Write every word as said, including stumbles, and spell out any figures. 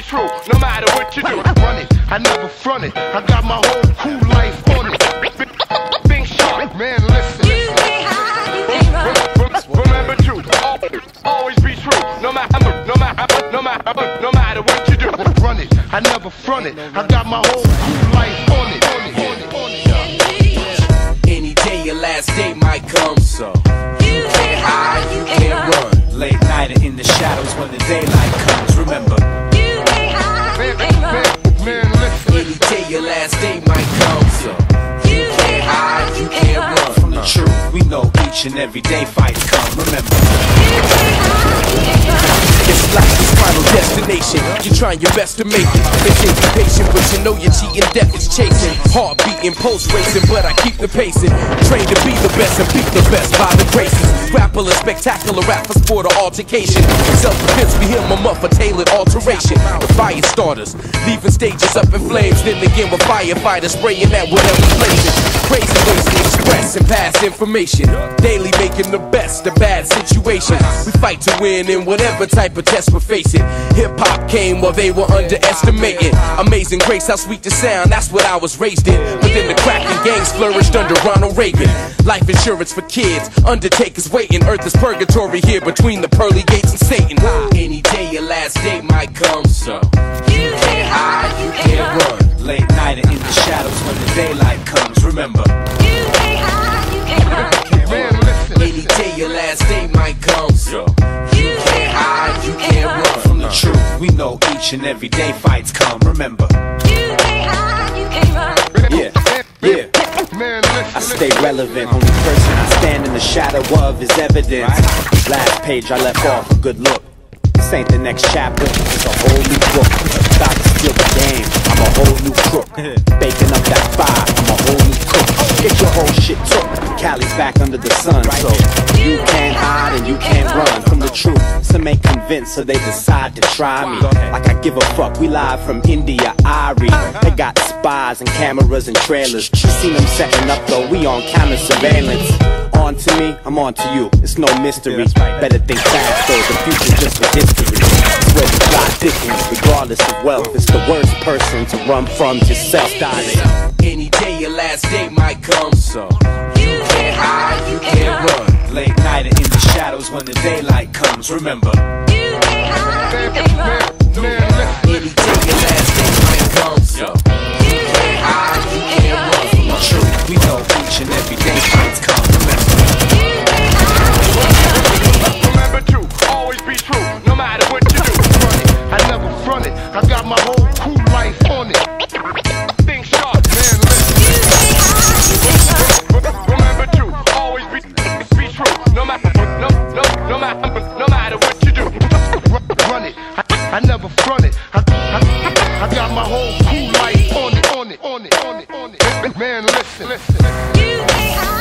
true, no matter what you do. Run it, I never front it. I got my whole cool life on it. Think sharp, man, listen. You can't hide, you can't run. Remember true, always, always be true, no matter, no matter, no matter, no matter what you do. Run it, I never front it. I got my whole cool life on it. On it, on it, on it. Any day your last day might come, so You can't hide, you can't run. late night and in the shadows when the daylight comes. Remember, You can't hide, you can't run. Man, man, listen. any day your last day might come, so You can't hide, you can't run. from the truth we know each and every day fights come. Remember, You can't hide, you can't run. it's life's final destination. You're trying your best to make it. They say be patient, but you know you're cheating. Death is chasing. Heart beating, pulse racing, but I keep the pacing. Trained to be the best and beat the best by the graces. Rapper, spectacular rap for sport or altercation. Self-defense, we hear my muff a tailored alteration. The fire starters, leaving stages up in flames. Then again with firefighters spraying at whatever places. Crazy ways to express and pass information. Daily making the best of bad situations. We fight to win in whatever type of test we're facing. Hip-hop came while they were underestimating. Amazing grace, how sweet the sound, that's what I was raised in. But then the cracking gangs flourished under Ronald Reagan. Life insurance for kids, undertakers waiting. Earth is purgatory here between the pearly gates and Satan. Any day your last day might come, so You can't hide, you can't run. late night and in the shadows when the daylight comes. Remember, You can't hide, you can't run. Man, listen. any day your last day might come, so You can't hide, you can't run. from the truth we know each and every day fights come. Remember, You can't hide, you can't run. yeah, yeah. Man, listen. I stay relevant, only person I stand in the shadow of is evidence. Last page I left off a good look. This ain't the next chapter, it's a whole new book. About to steal the game, I'm a whole new crook. Baking up that fire, I'm a whole new cook. Get your whole shit took, Cali's back under the sun. So you can't hide and you can't run from the truth. Some ain't convinced, so they decide to try me. Like I give a fuck, we live from India, Irie. They got spies and cameras and trailers. You seen them setting up though, we on camera surveillance. On to me, I'm on to you, it's no mystery. Better think fast though, the future's just a history. It's where the plot thickens, regardless of wealth. It's the worst person to run from yourself, darling. any day your last day might come, so You can't hide, you can't run. late night and in the shadows when the daylight comes. Remember, You can't hide, you can't run. Man, listen. any day your last day might come, so You can't hide, you can't run. from the truth we know each and every day fights come. Remember, You can't hide, you can't run. Remember true, always be true, no matter what you do. Run it, I never front it. I got my whole cool life on it. Think sharp, Man, listen. You can't hide, you can't run. remember true, always be, be true, no matter, no, no, no matter, no matter what you do. Run it, I, I never front it. I, I, I got my whole cool life on it, on it, on it, on it, on it. Man, listen, listen. You can't hide.